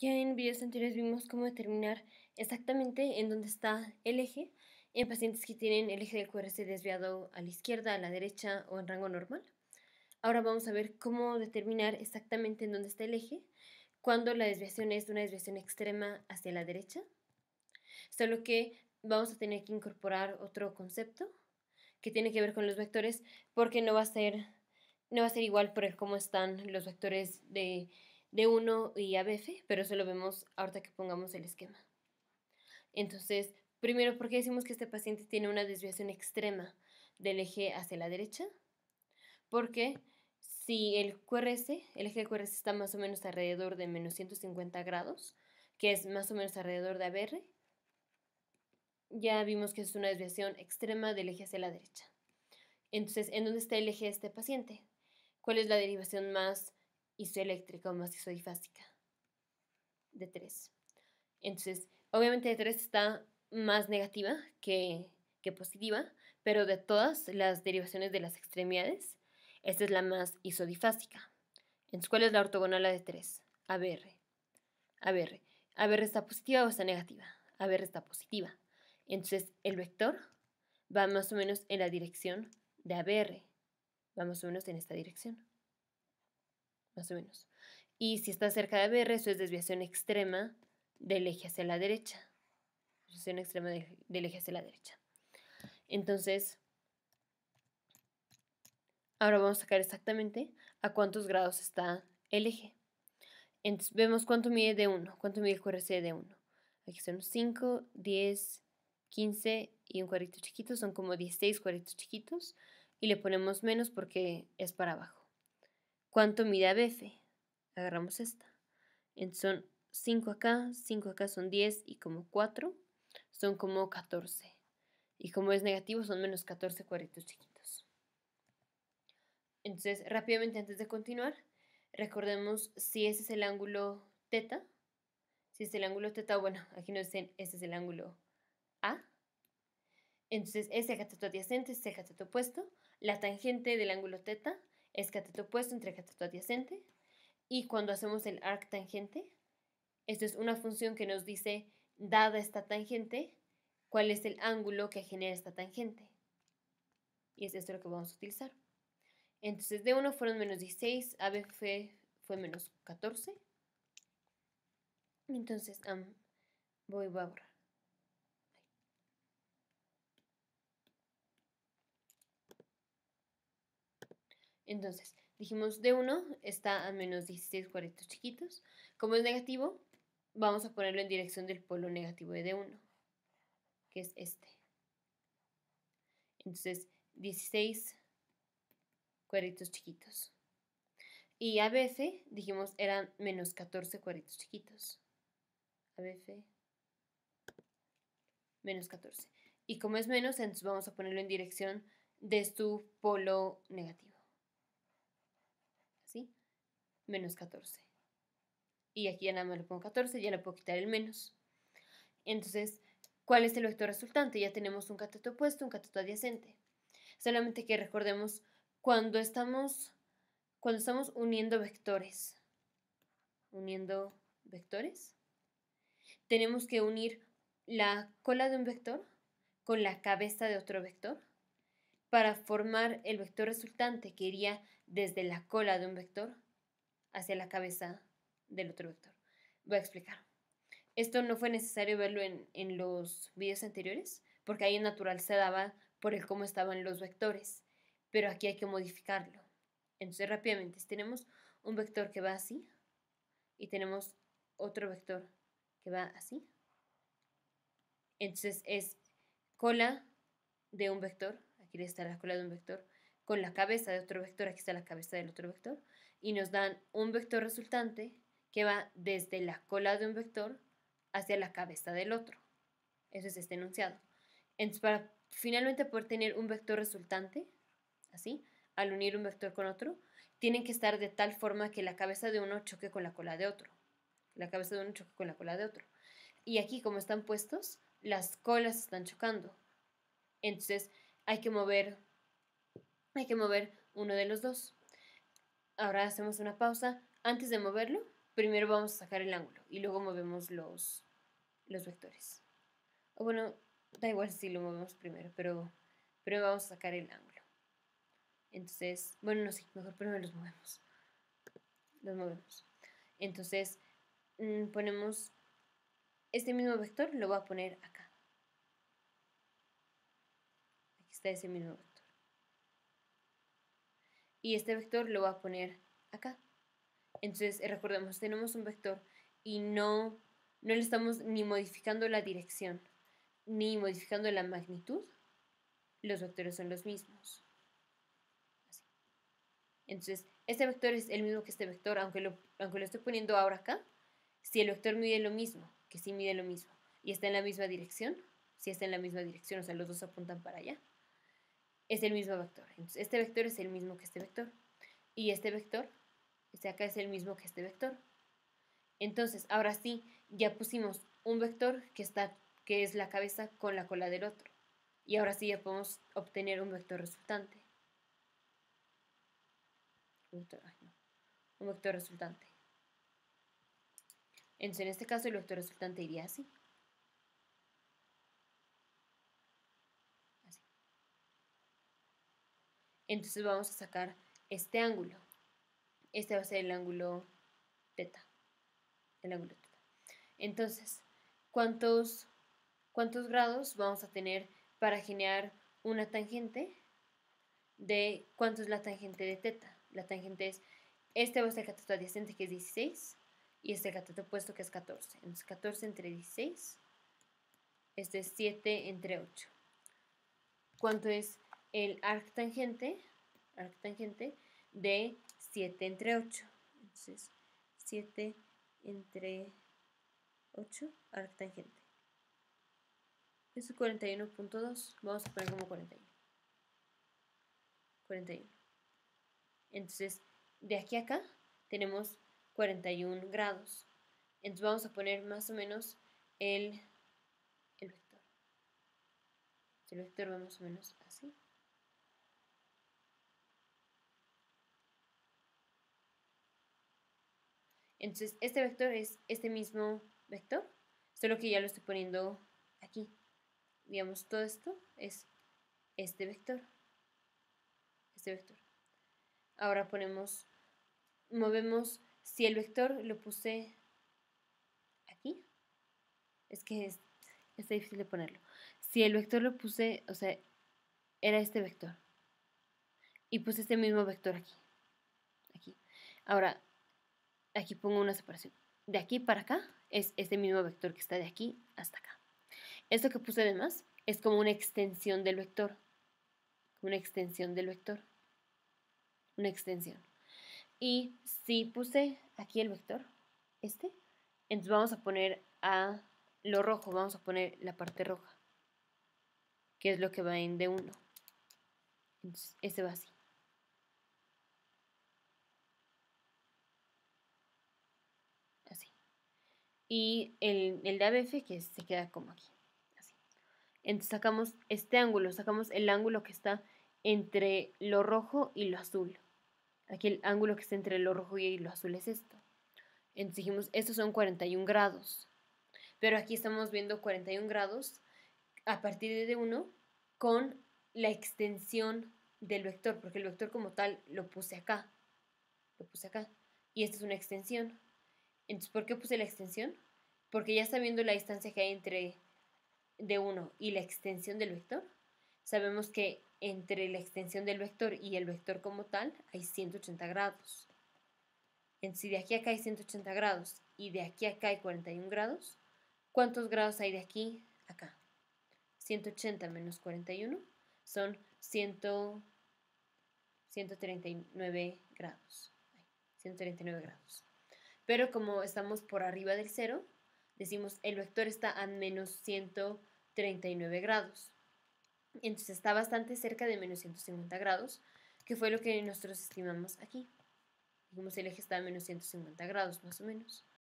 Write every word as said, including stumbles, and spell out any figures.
Ya en videos anteriores vimos cómo determinar exactamente en dónde está el eje en pacientes que tienen el eje del Q R S desviado a la izquierda, a la derecha o en rango normal. Ahora vamos a ver cómo determinar exactamente en dónde está el eje cuando la desviación es de una desviación extrema hacia la derecha. Solo que vamos a tener que incorporar otro concepto que tiene que ver con los vectores porque no va a ser, no va a ser igual por el cómo están los vectores de D uno y A B F, pero eso lo vemos ahorita que pongamos el esquema. Entonces, primero, ¿por qué decimos que este paciente tiene una desviación extrema del eje hacia la derecha? Porque si el Q R S, el eje del Q R S está más o menos alrededor de menos ciento cincuenta grados, que es más o menos alrededor de A B R, ya vimos que es una desviación extrema del eje hacia la derecha. Entonces, ¿en dónde está el eje de este paciente? ¿Cuál es la derivación más isoeléctrica o más isodifásica? De tres. Entonces, obviamente de tres está más negativa que, que positiva, pero de todas las derivaciones de las extremidades, esta es la más isodifásica. Entonces, ¿cuál es la ortogonal de tres? A B R. A B R. A B R está positiva o está negativa. A B R está positiva. Entonces, el vector va más o menos en la dirección de A B R. Va más o menos en esta dirección. Más o menos. Y si está cerca de A B R, eso es desviación extrema del eje hacia la derecha. Desviación extrema de, del eje hacia la derecha. Entonces, ahora vamos a sacar exactamente a cuántos grados está el eje. Entonces, vemos cuánto mide D uno, cuánto mide el Q R S de D uno. Aquí son cinco, diez, quince y un cuadrito chiquito, son como dieciséis cuadritos chiquitos. Y le ponemos menos porque es para abajo. ¿Cuánto mide A B F? Agarramos esta. Entonces son cinco acá, cinco acá son diez y como cuatro son como catorce. Y como es negativo son menos catorce cuadritos chiquitos. Entonces, rápidamente antes de continuar, recordemos si ese es el ángulo teta. Si es el ángulo teta, bueno, aquí nos dicen ese es el ángulo A. Entonces, ese cateto adyacente es el cateto opuesto. La tangente del ángulo teta es cateto opuesto entre cateto adyacente. Y cuando hacemos el arc tangente, esto es una función que nos dice, dada esta tangente, cuál es el ángulo que genera esta tangente. Y es esto lo que vamos a utilizar. Entonces, D uno fueron menos dieciséis, A B F fue menos catorce. Entonces, um, voy, voy a borrar. Entonces, dijimos D uno está a menos dieciséis cuadritos chiquitos. Como es negativo, vamos a ponerlo en dirección del polo negativo de D uno, que es este. Entonces, dieciséis cuadritos chiquitos. Y A B F, dijimos, eran menos catorce cuadritos chiquitos. A B F, menos catorce. Y como es menos, entonces vamos a ponerlo en dirección de su polo negativo. ¿Así? Menos catorce. Y aquí ya nada más le pongo catorce, ya le puedo quitar el menos. Entonces, ¿cuál es el vector resultante? Ya tenemos un cateto opuesto, un cateto adyacente. Solamente que recordemos, cuando estamos, cuando estamos uniendo vectores, uniendo vectores, tenemos que unir la cola de un vector con la cabeza de otro vector para formar el vector resultante que iría desde la cola de un vector hacia la cabeza del otro vector. Voy a explicar. Esto no fue necesario verlo en, en los videos anteriores, porque ahí en natural se daba por el cómo estaban los vectores, pero aquí hay que modificarlo. Entonces, rápidamente, tenemos un vector que va así y tenemos otro vector que va así. Entonces, es cola de un vector, aquí está la cola de un vector, con la cabeza de otro vector, aquí está la cabeza del otro vector, y nos dan un vector resultante que va desde la cola de un vector hacia la cabeza del otro. Eso es este enunciado. Entonces, para finalmente poder tener un vector resultante, así, al unir un vector con otro, tienen que estar de tal forma que la cabeza de uno choque con la cola de otro. La cabeza de uno choque con la cola de otro. Y aquí, como están puestos, las colas están chocando. Entonces, hay que mover, hay que mover uno de los dos. Ahora hacemos una pausa. Antes de moverlo, primero vamos a sacar el ángulo y luego movemos los, los vectores. O bueno, da igual si lo movemos primero, pero primero vamos a sacar el ángulo. Entonces, bueno, no sé, mejor primero los movemos. Los movemos. Entonces, mmm, ponemos este mismo vector, lo voy a poner acá. Aquí está ese mismo vector. Y este vector lo voy a poner acá. Entonces, recordemos, tenemos un vector y no, no le estamos ni modificando la dirección, ni modificando la magnitud. Los vectores son los mismos. Así. Entonces, este vector es el mismo que este vector, aunque lo, aunque lo estoy poniendo ahora acá. Si el vector mide lo mismo, que sí mide lo mismo, y está en la misma dirección, si está en la misma dirección, o sea, los dos apuntan para allá, es el mismo vector. Entonces, este vector es el mismo que este vector. Y este vector, este acá es el mismo que este vector. Entonces, ahora sí, ya pusimos un vector que, está, que es la cabeza con la cola del otro. Y ahora sí ya podemos obtener un vector resultante. Un vector, ay, no, un vector resultante. Entonces, en este caso, el vector resultante iría así. Así. Entonces, vamos a sacar este ángulo. Este va a ser el ángulo teta. El ángulo teta. Entonces, ¿cuántos, cuántos grados vamos a tener para generar una tangente de cuánto es la tangente de teta? La tangente es, este va a ser el cateto adyacente que es dieciséis y este cateto opuesto que es catorce. Entonces catorce entre dieciséis, este es siete entre ocho. ¿Cuánto es el arctangente? Arctangente de siete entre ocho. Entonces siete entre ocho, arctangente. Eso es cuarenta y uno punto dos. Vamos a poner como cuarenta y uno. cuarenta y uno. Entonces, de aquí a acá tenemos cuarenta y uno grados. Entonces vamos a poner más o menos el, el vector. El vector va más o menos así. Entonces, este vector es este mismo vector, solo que ya lo estoy poniendo aquí. Digamos, todo esto es este vector. Este vector. Ahora ponemos, movemos, si el vector lo puse aquí, es que es, está difícil de ponerlo. Si el vector lo puse, o sea, era este vector. Y puse este mismo vector aquí. Aquí. Ahora, aquí pongo una separación. De aquí para acá es este mismo vector que está de aquí hasta acá. Esto que puse de más es como una extensión del vector. Una extensión del vector. Una extensión. Y si puse aquí el vector, este, entonces vamos a poner a lo rojo, vamos a poner la parte roja, que es lo que va en D uno. Entonces, este va así. Así. Y el, el de A B F que se queda como aquí. Así. Entonces sacamos este ángulo, sacamos el ángulo que está entre lo rojo y lo azul. Aquí el ángulo que está entre lo rojo y lo azul es esto. Entonces dijimos, estos son cuarenta y uno grados. Pero aquí estamos viendo cuarenta y uno grados a partir de D uno con la extensión del vector, porque el vector como tal lo puse acá. Lo puse acá. Y esta es una extensión. Entonces, ¿por qué puse la extensión? Porque ya está viendo la distancia que hay entre D uno y la extensión del vector. Sabemos que entre la extensión del vector y el vector como tal hay ciento ochenta grados. Entonces, si de aquí a acá hay ciento ochenta grados y de aquí a acá hay cuarenta y uno grados, ¿cuántos grados hay de aquí a acá? ciento ochenta menos cuarenta y uno son cien, ciento treinta y nueve grados. ciento treinta y nueve grados. Pero como estamos por arriba del cero, decimos el vector está a menos ciento treinta y nueve grados. Entonces está bastante cerca de menos ciento cincuenta grados, que fue lo que nosotros estimamos aquí. Dijimos el eje está a menos ciento cincuenta grados más o menos.